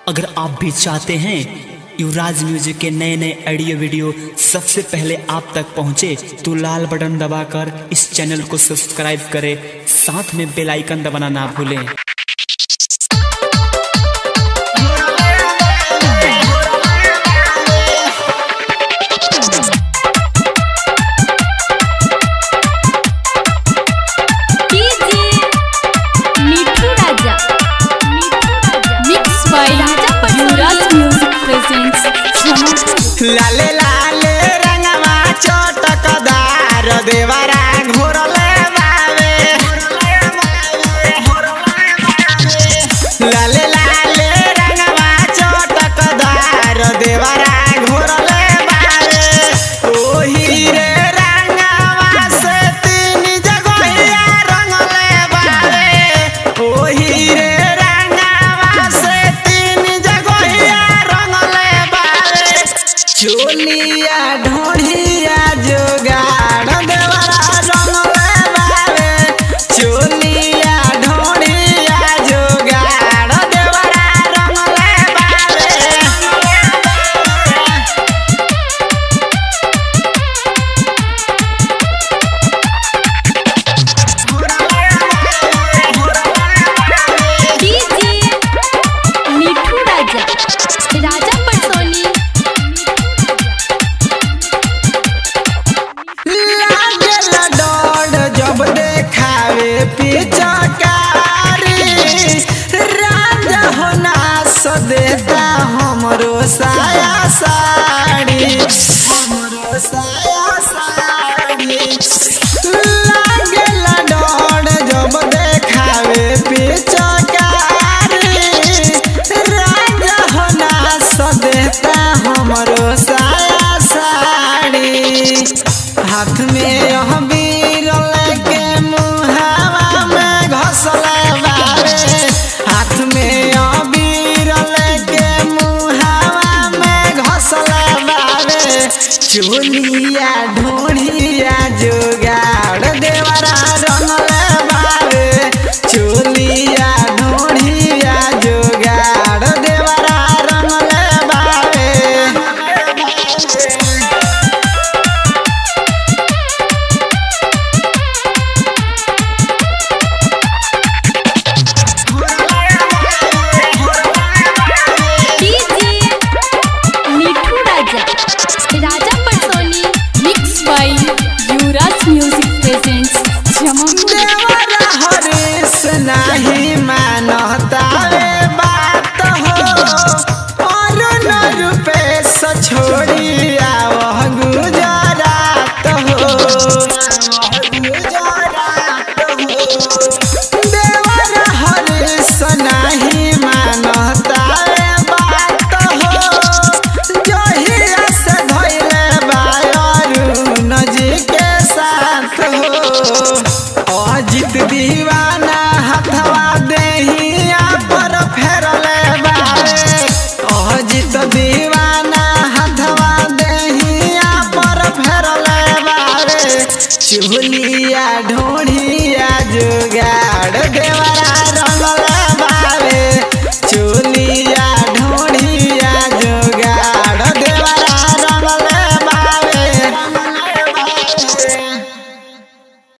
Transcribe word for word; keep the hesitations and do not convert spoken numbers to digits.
अगर आप भी चाहते हैं युवराज म्यूजिक के नए नए ऑडियो वीडियो सबसे पहले आप तक पहुंचे तो लाल बटन दबाकर इस चैनल को सब्सक्राइब करें, साथ में बेल आइकन दबाना ना भूलें। लाले लाले रंगवा चटकदार देवरा घोरले बावे, लाले लाले रंगवा चटकदार देवरा घोरले बावे। ओही रे रंगवा से तीन जगहिया रंगले बावे, ओही रे रंगवा से तीन जगहिया रंगले बावे। चोलिया ढोढ़िया जोगाड़ देवरा रंगले बावे, चोलिया ढोढ़िया जोगाड़ देवरा रंगले बावे। डीजे मिठू राजा राजा पटोनी लागेला डोर जब देखावे पिचकारी, राजा हो नास देता हमरो साया साड़ी, हमरो साया साड़ी। लागेला डोर जब देखावे पिचकारी, राजा हो नास देता हमरो साया साड़ी। हाथ में यह बीर लेके मुहावा में घसले बावे, हाथ में यह बीर लेके मुहावा में घसले बावे। चोलिया ढोढ़िया जोगाड़ देवरा रंगले बावे, चोलिया ढोढ़िया जोगाड़ देवरा रंगले बावे। DJ Mithu Raja Raja Patoni mix by Yuvraj music presents Jamuna. देवरा हरीश नाही मानता रे बात हो, और न रुपेश छोड़ी आवह गुजरात हो, गुजरात हो। देवरा हरीश नाही मानता रे बात हो, जहिया से धइले बायरुन जी के साथ हो। अजित दीवाना हथवा देहिया पर फेरले बावे, अजित दीवाना हथवा देहिया पर फेरले बावे। चोलिया ढोढ़ी